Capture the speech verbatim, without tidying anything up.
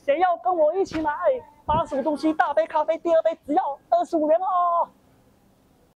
谁要跟我一起来？八十五度 C 大杯咖啡，第二杯只要二十五元哦。